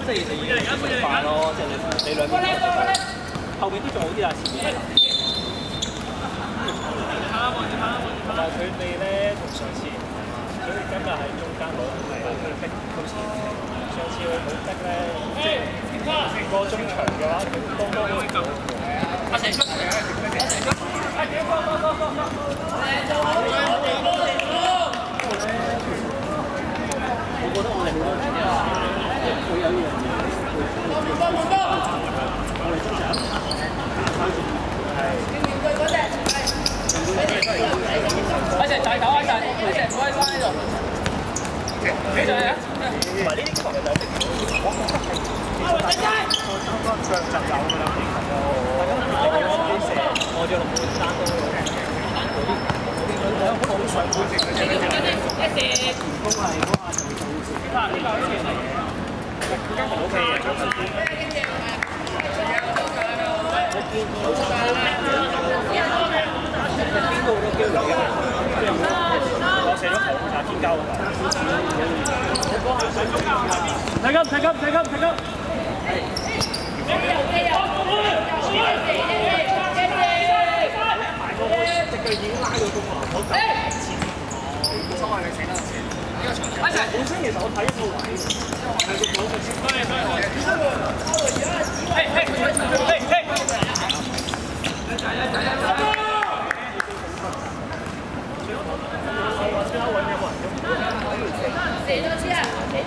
即係你食飯咯，即係你兩邊後邊都仲好啲啊，前面。同埋佢哋咧同上次，佢哋今日喺中間攞佢逼到前面。上次佢冇逼咧，即係成個中場嘅話，佢多多會救。阿成出，阿成出，我覺得我哋好多時啊，會有呢樣嘢。我哋通常阿成大頭，阿成唔可以翻呢度。幾隊啊？同埋呢啲球就係我覺得係其實上集有㗎啦，大家自己射，我咗落半山都嗰啲好上半程嘅啫。前鋒係嗰下就做呢個係更加 OK 嘅，張師傅。我見到邊度都叫嚟嘅，即係我射咗球打天交㗎。睇急！隻腳已經拉到個門口走前，冇所謂你死得先。本身其實我睇一個位，係個網就先。射多次啊！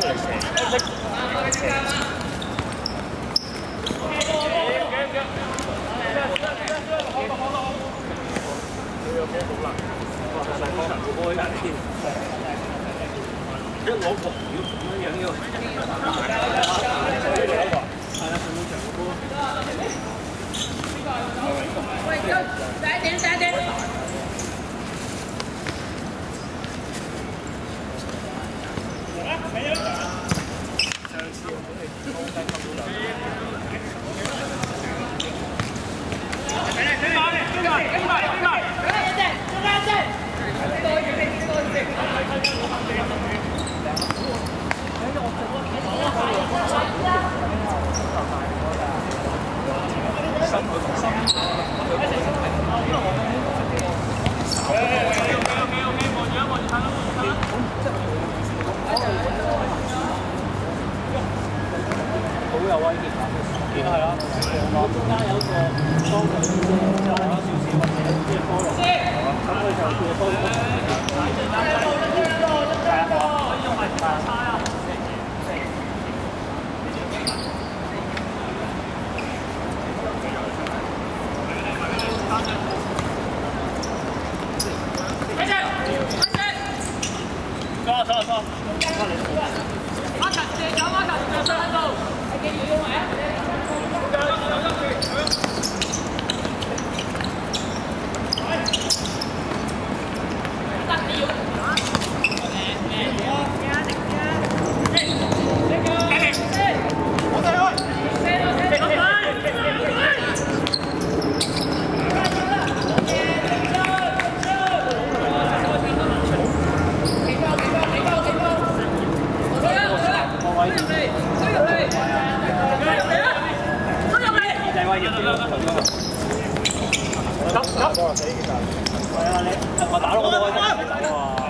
一攞個要咁樣要，喂，快點！好有威脅啊！見到係啊，我中間有一個幫佢即係打少少或者即係波落，咁佢就叫波落。錯。馬神借走馬神上喺度，係記住要埋啊！我打咯，我開得唔走啊！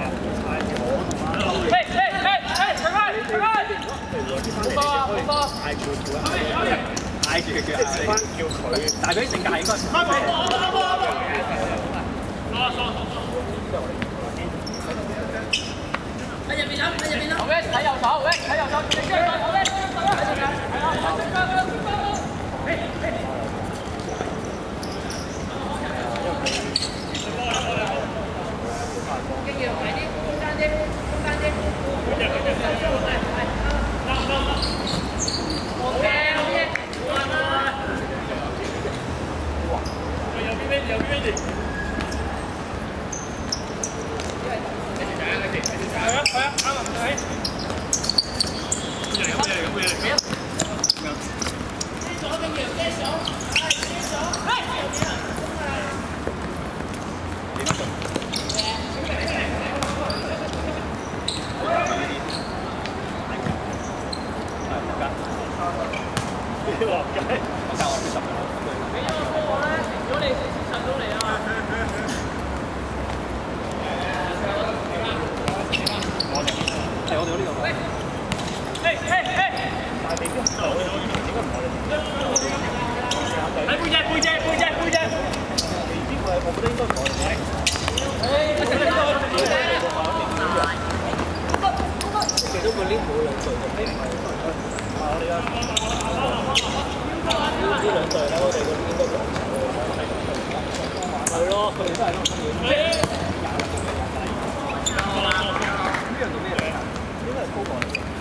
嗌住佢，叫佢，但係佢性格應該喺入邊啦，喺入邊啦。好嘅，睇右手，喂，睇右手，你追佢，好嘅，經驗快啲，中間啲，中間啲。好嘅，好嘅。右邊，右邊。係啊，啱啊，睇。 落街。我教我啲十個。俾咗我咧，如果你上到嚟啊！我哋係我哋呢個。大地邊度？點解唔我哋？喺背脊。地邊我覺得應該我哋。記到個 link 冇兩隊嘅，呢我哋呢兩隊咧，我哋嗰啲應該兩齊係咯，佢哋都係咁嘅。呢樣做咩嚟？應該係高過嚟嘅。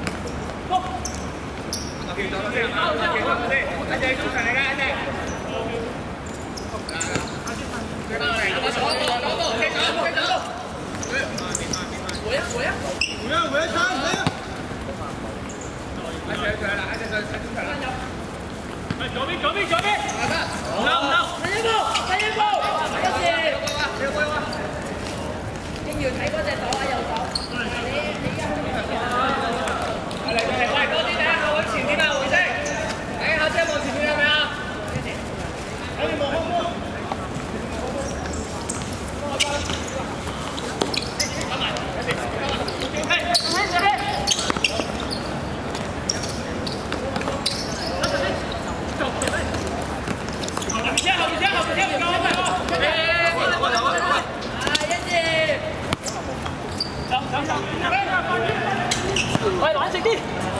喂，冷靜啲。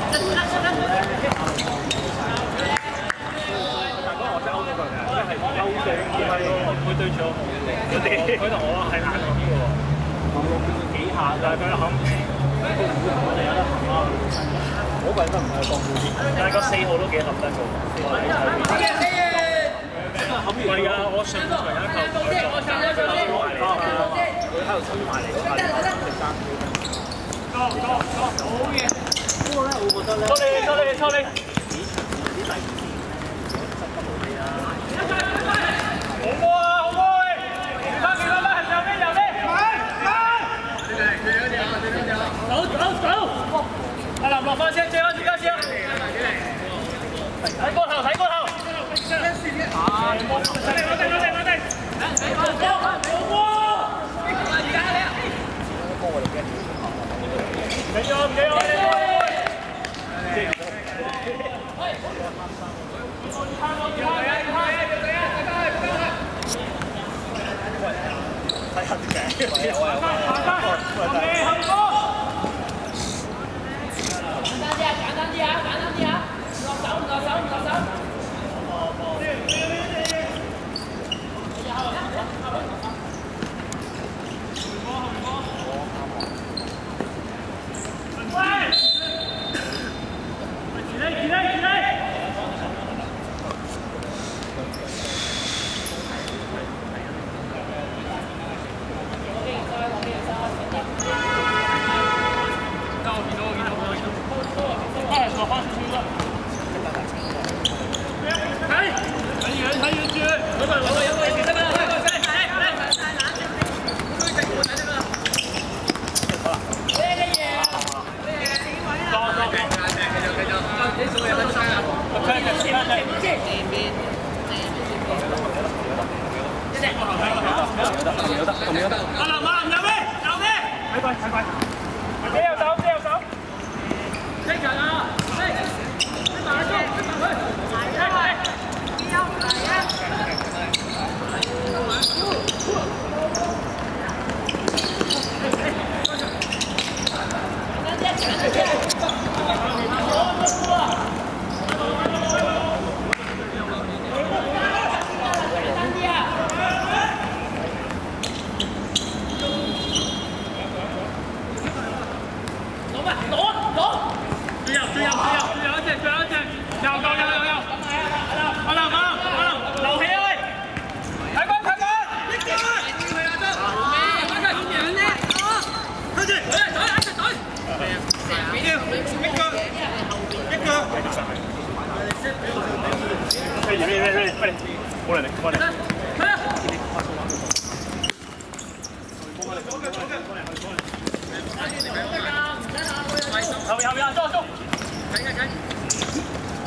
我真係歐咗佢嘅，即係歐定唔係喎，佢對住我，佢同我係硬冚嘅喎，幾下，但係佢冚，我哋有得冚咯。嗰個應該唔係當鋪，但係個4號都幾冚得嘅喎。係啊，我上場有一球，佢喺度衝埋嚟，多，好嘢！不過咧，我覺得咧，錯你！好波啊，好波！翻幾多分？右邊！走！阿林落翻先，最安全家先。睇過頭！攞定！唔緊要，簡單啲啊！唔落手。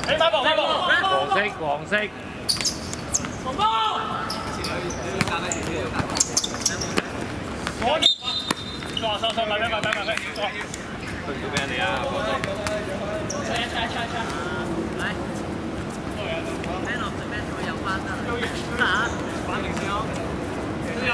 你買步， 黃色。 紅波。收，慢慢。 對住俾人哋啊！ 嚟。聽落對咩會有關啊？ 反明先咯。有。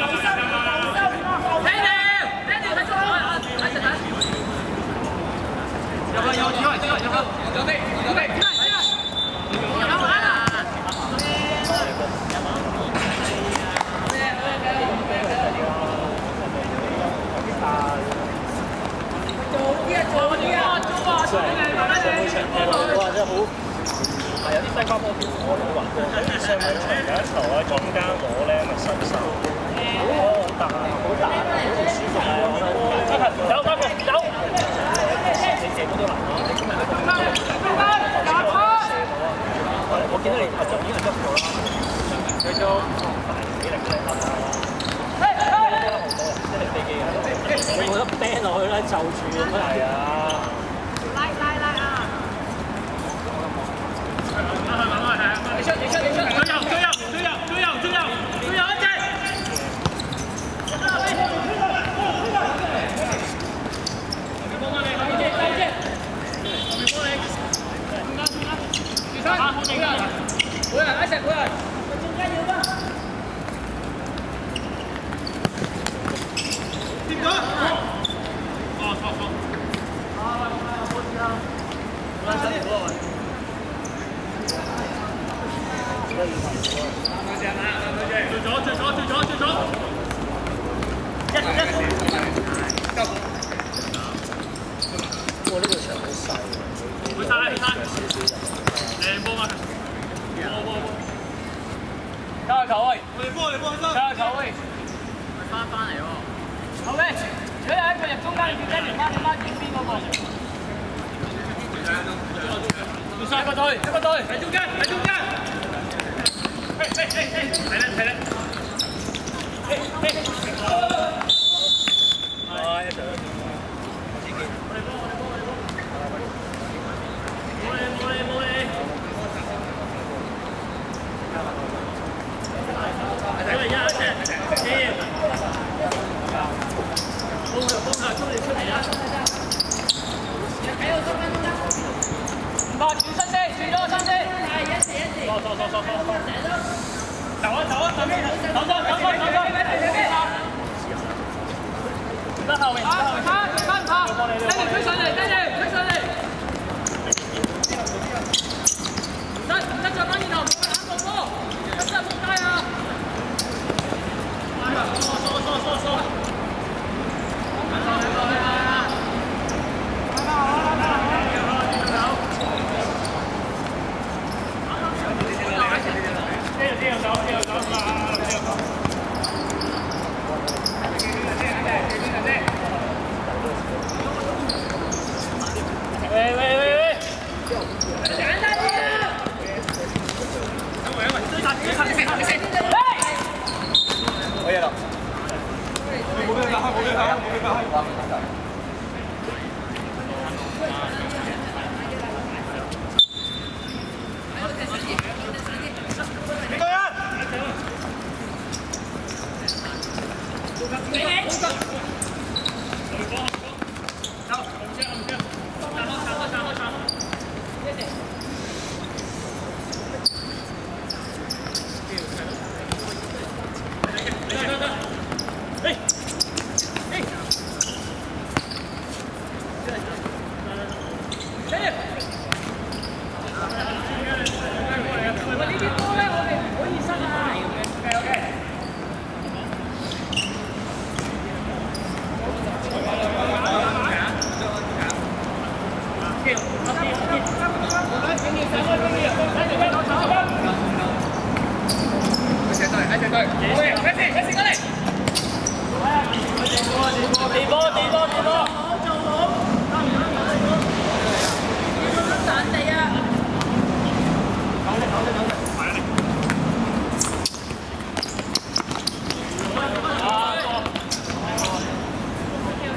哇！真係好，係有啲西瓜波條我老雲嘅，上面有一頭喺中間攞咧，咪伸手，好大，好舒服啊！走，你射都難咯，你今日我見到你頭就已經係執咗啦，佢都大幾力嘅好多一力飛機啊！你冇得掟落去啦，就住咁係啊！拉啊！你出！最右一隻！哇！呢個場好細喎，會曬，靚波啊！加下球位，加下球位， 翻嚟喎。 後尾，如果有一個入中間，叫跟住孖點邊嗰個。一個隊，喺中間。睇啦。得後面，翻跑，跟住推上嚟，唔得再翻轉頭，打個波，得仆街啊！疏。喂！簡單啲啊！可以啦。冇俾佢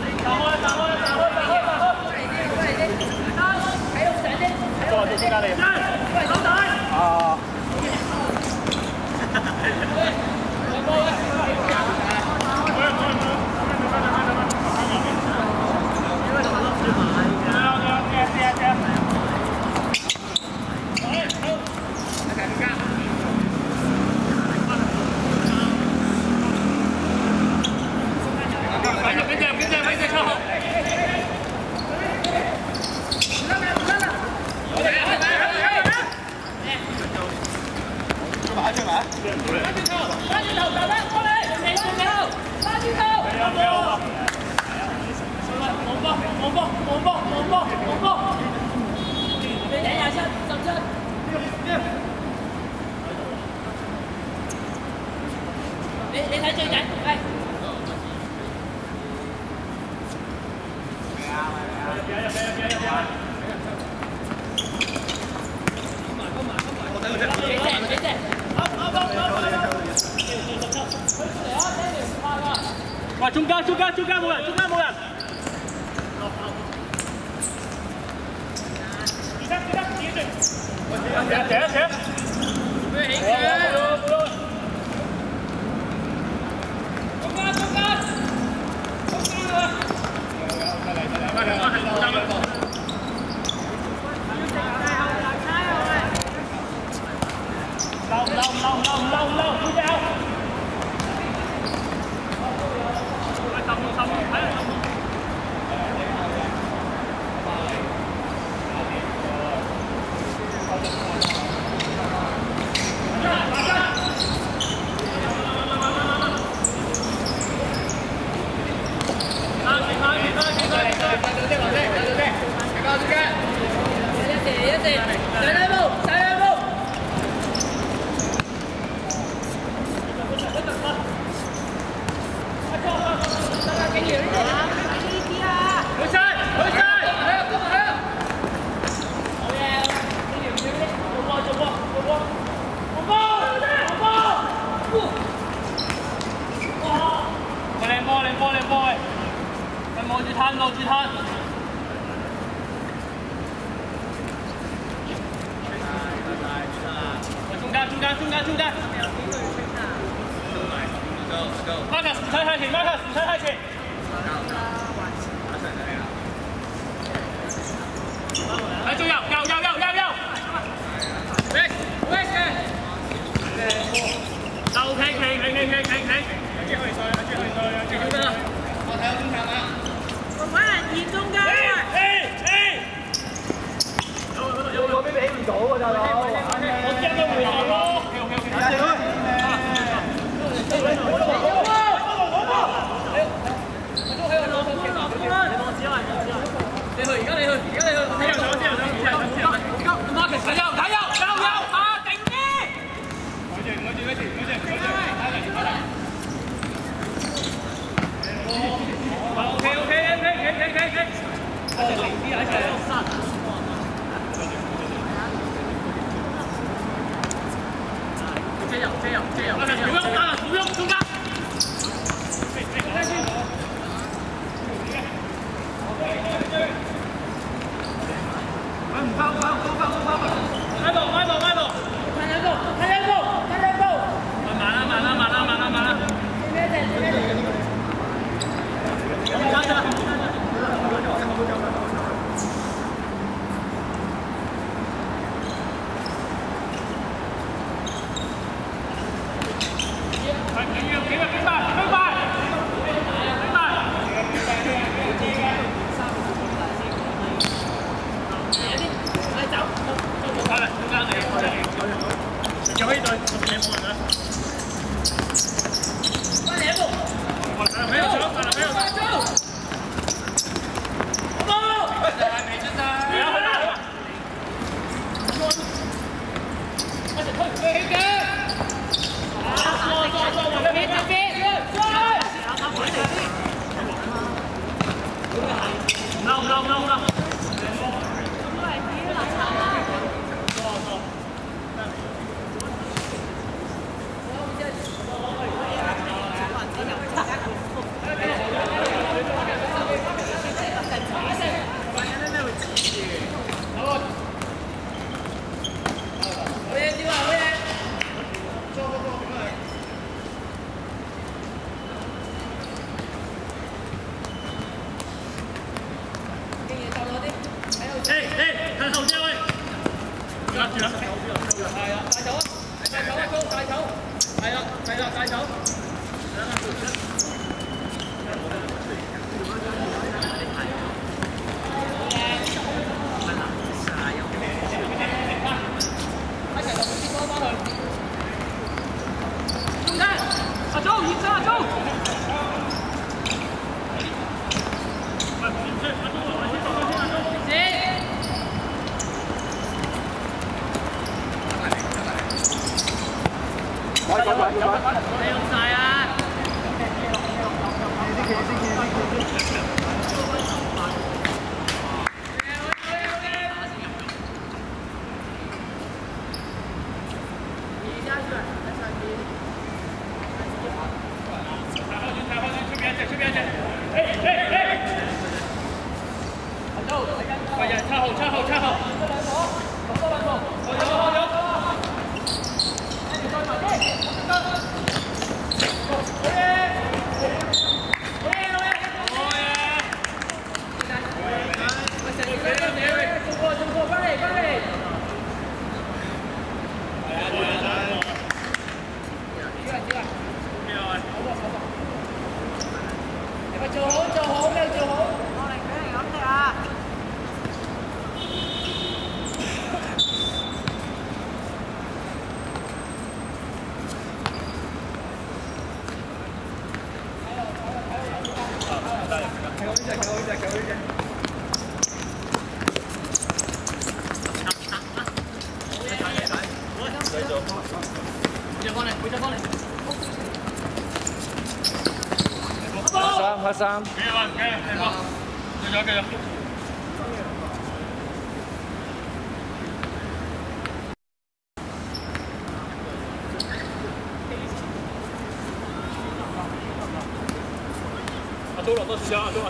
打。Dale. 睇最仔，係。 喂，中間冇人，中間冇人。停！咩起嘅？中間啊！中間。Marcus 唔使太前 ，Marcus 唔使太前。嚟仲有。就企。我睇下中場啦。 揾人驗中間。 有嗰邊起唔到喎，大佬。 我驚都回頭咯。你去，而家你去。Marcus 睇右啊！定啲。OK。一齊離啲啊！一齊。接油，不用，中間。跑！開步！睇步！慢啦！ 你用晒啊！ 3。 繼續，繼續。阿周老多時間，阿周。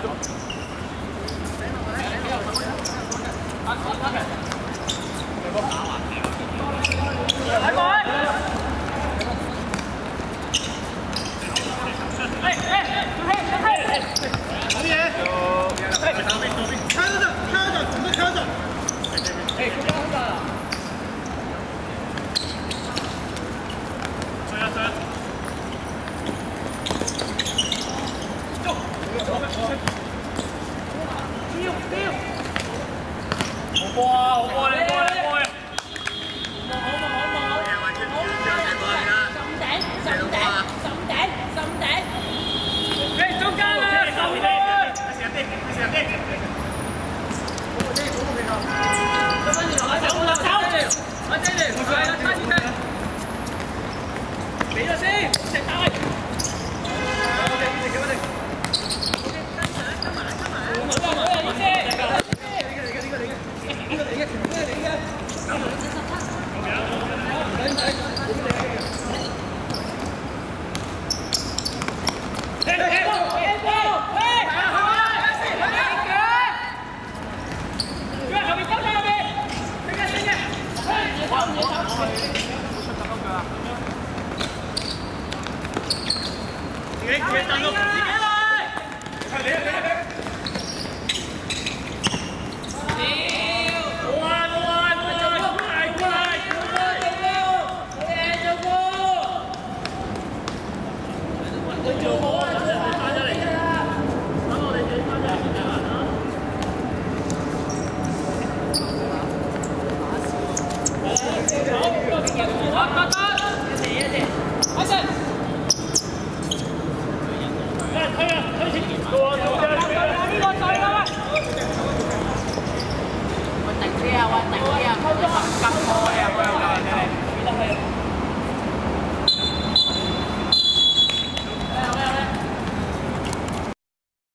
穩定啲啊，穩定啲啊，唔好咁急開啊！